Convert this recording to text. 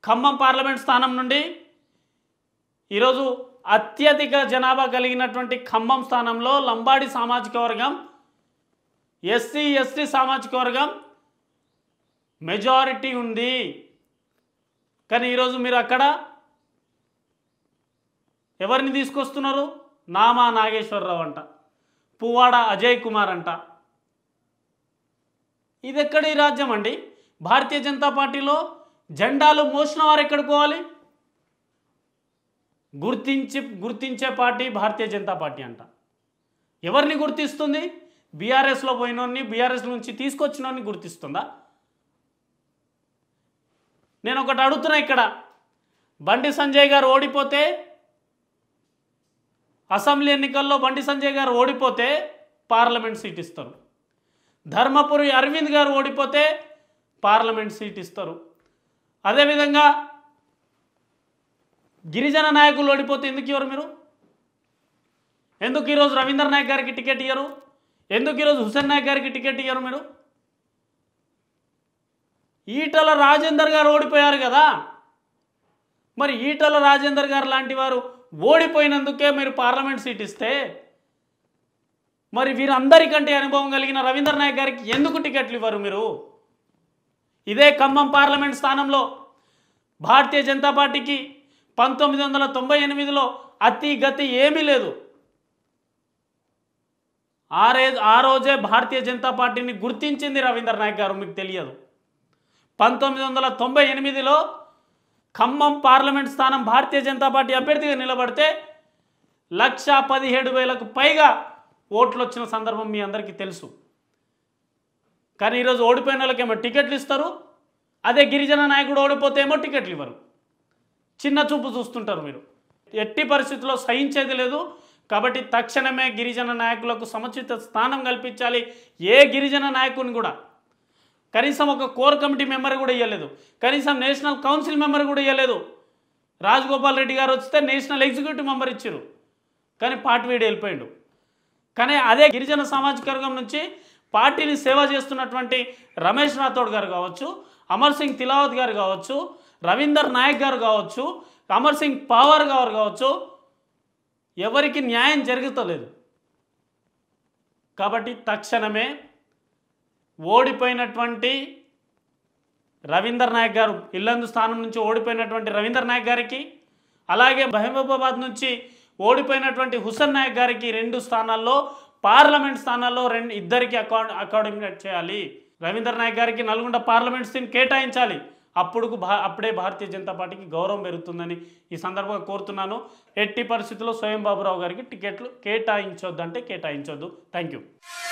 Khammam parliament స్థానం నుండి ఈరోజు అత్యధిక జనాభా కలిగినటువంటి ఖమ్మం స్థానంలో లంబాడి సామాజిక వర్గం, ఎస్సీ ఎస్టీ సామాజిక వర్గం మెజారిటీ ఉంది. కానీ ఈరోజు మీరు అక్కడ ఎవరిని తీసుకొస్తున్నారు? నామా నాగేశ్వరరావు అంట, పువ్వాడ అజయ్ కుమార్ అంట. ఇది ఎక్కడి రాజ్యం అండి? భారతీయ జనతా పార్టీలో జెండాలు మోసిన వారు ఎక్కడికి పోవాలి? గుర్తించే పార్టీ భారతీయ జనతా పార్టీ అంట. ఎవరిని గుర్తిస్తుంది? బీఆర్ఎస్లో పోయినోన్ని, బీఆర్ఎస్ నుంచి తీసుకొచ్చినోన్ని గుర్తిస్తుందా? నేను ఒకటి అడుగుతున్నా, ఇక్కడ బండి సంజయ్ గారు ఓడిపోతే, అసెంబ్లీ ఎన్నికల్లో బండి సంజయ్ గారు ఓడిపోతే పార్లమెంట్ సీట్ ఇస్తారు. ధర్మపురి అరవింద్ గారు ఓడిపోతే పార్లమెంట్ సీట్ ఇస్తారు. అదేవిధంగా గిరిజన నాయకులు ఓడిపోతే ఎందుకు ఇవ్వరు మీరు? ఎందుకు ఈరోజు రవీందర్ నాయక్ గారికి టికెట్ ఇయ్యరు? ఎందుకు ఈరోజు హుసేన్ నాయక్ గారికి టికెట్ ఇయ్యరు మీరు? ఈటల రాజేందర్ గారు ఓడిపోయారు కదా, మరి ఈటల రాజేందర్ గారు లాంటి వారు ఓడిపోయినందుకే మీరు పార్లమెంట్ సీట్ ఇస్తే, మరి వీరందరికంటే అనుభవం కలిగిన రవీందర్ నాయక్ గారికి ఎందుకు టికెట్లు ఇవ్వరు మీరు? ఇదే ఖమ్మం పార్లమెంట్ స్థానంలో భారతీయ జనతా పార్టీకి 1998లో అతి గతి ఏమీ లేదు. ఆ రోజే భారతీయ జనతా పార్టీని గుర్తించింది రవీందర్ నాయక్ గారు, మీకు తెలియదు. 1998లో ఖమ్మం పార్లమెంట్ స్థానం భారతీయ జనతా పార్టీ అభ్యర్థిగా నిలబడితే 1,17,000కు పైగా ఓట్లు వచ్చిన సందర్భం మీ అందరికీ తెలుసు. కానీ ఈరోజు ఓడిపోయిన వాళ్ళకేమో టికెట్లు ఇస్తారు, అదే గిరిజన నాయకుడు ఓడిపోతే ఏమో టికెట్లు ఇవ్వరు. చిన్న చూపు చూస్తుంటారు మీరు. ఎట్టి పరిస్థితుల్లో సహించేది లేదు. కాబట్టి తక్షణమే గిరిజన నాయకులకు సముచిత స్థానం కల్పించాలి. ఏ గిరిజన నాయకుని కూడా కనీసం ఒక కోర్ కమిటీ మెంబర్ కూడా ఇవ్వలేదు, కనీసం నేషనల్ కౌన్సిల్ మెంబర్ కూడా ఇవ్వలేదు. రాజగోపాల్ రెడ్డి గారు వస్తే నేషనల్ ఎగ్జిక్యూటివ్ మెంబర్ ఇచ్చారు, కానీ పార్టీ వీడి వెళ్ళిపోయిండు. కానీ అదే గిరిజన సామాజిక వర్గం నుంచి పార్టీని సేవ చేస్తున్నటువంటి రమేష్ రాథోడ్ గారు కావచ్చు, అమర్ సింగ్ తిలావత్ గారు కావచ్చు, రవీందర్ నాయక్ గారు కావచ్చు, అమర్ సింగ్ పవార్ గారు కావచ్చు, ఎవరికి న్యాయం జరుగుతలేదు. కాబట్టి తక్షణమే ఓడిపోయినటువంటి రవీందర్ నాయక్ గారు, ఇల్లందు స్థానం నుంచి ఓడిపోయినటువంటి రవీందర్ నాయక్ గారికి, అలాగే మహబూబాబాద్ నుంచి ఓడిపోయినటువంటి హుసేన్ నాయక్ గారికి 2 స్థానాల్లో, పార్లమెంట్ స్థానాల్లో ఇద్దరికి అకామిడేట్ చేయాలి. రవీందర్ నాయక్ గారికి నల్గొండ పార్లమెంట్ సీట్ కేటాయించాలి. అప్పుడే భారతీయ జనతా పార్టీకి గౌరవం పెరుగుతుందని ఈ సందర్భంగా కోరుతున్నాను. ఎట్టి పరిస్థితుల్లో స్వయం బాబురావు గారికి టికెట్లు కేటాయించొద్దంటే కేటాయించొద్దు. Thank you.